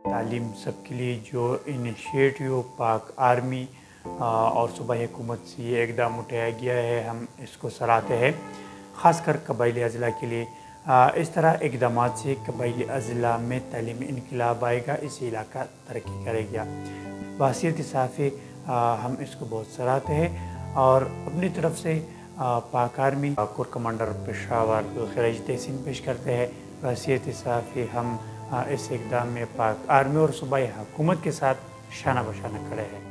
तालीम सबके लिए जो इनिशिएटिव पाक आर्मी और सूबाई हुकूमत से ये इक़दाम उठाया गया है, हम इसको सराहते हैं। ख़ासकर कबायली अज़ला के लिए इस तरह इक़दाम से कबायली अज़ला में तालीमी इनकलाब आएगा, इस इलाका तरक्की करेगा। बहैसियत सहाफ़ी हम इसको बहुत सराहते हैं और अपनी तरफ से पाक आर्मी कोर कमांडर पेशावर को खराज तहसीन पेश करते हैं। बहैसियत सहाफ़ी हम इस इक़दाम में पाक आर्मी और सूबाई हुकूमत के साथ शाना बशाना खड़े हैं।